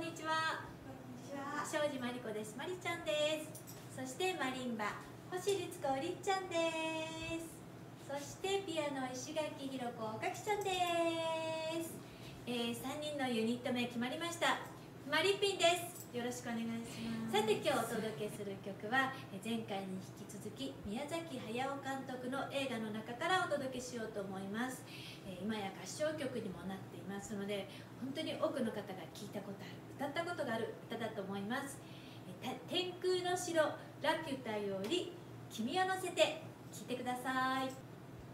にちは。庄司真理子です。まりちゃんです。そしてマリンバ星律子りっちゃんです。そしてピアノ石垣ひろ子おかきちゃんです。3人のユニット名決まりました。マリピンです。よろしくお願いします。さて今日お届けする曲は前回に引き続き宮崎駿監督の映画の中からお届けしようと思います。今や合唱曲にもなっていますので、本当に多くの方が聴いたことある、歌ったことがある歌だと思います。天空の城ラピュタより君を乗せて聴いてください。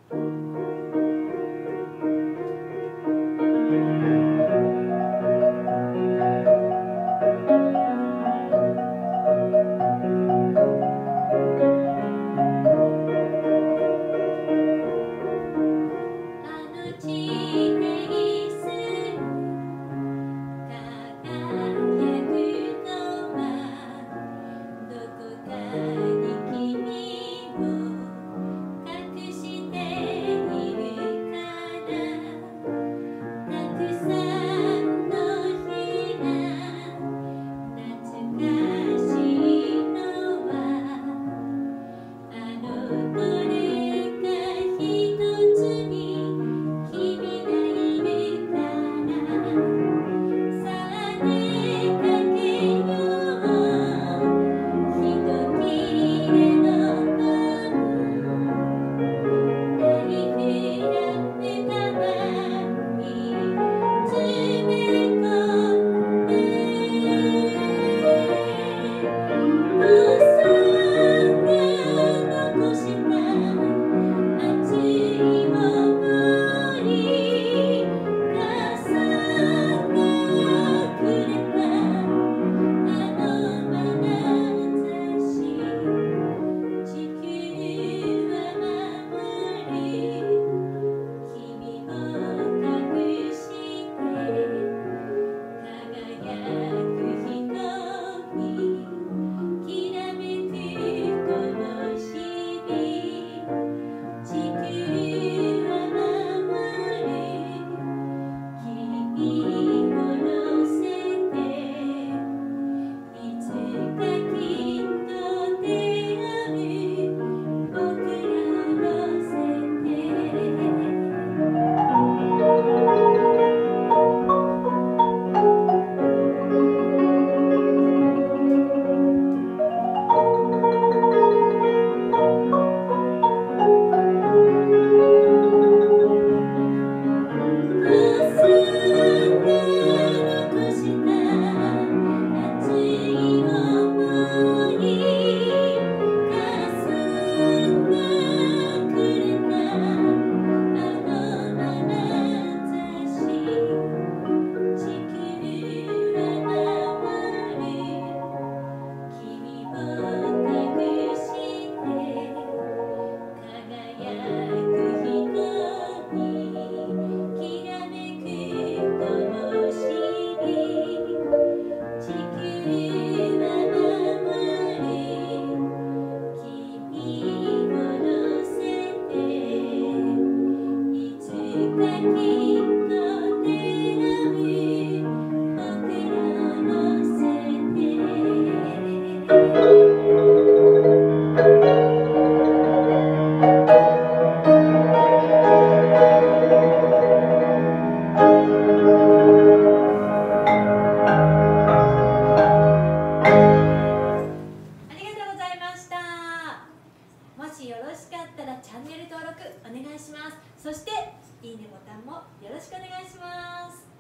もしよろしかったらチャンネル登録お願いします。そしていいねボタンもよろしくお願いします。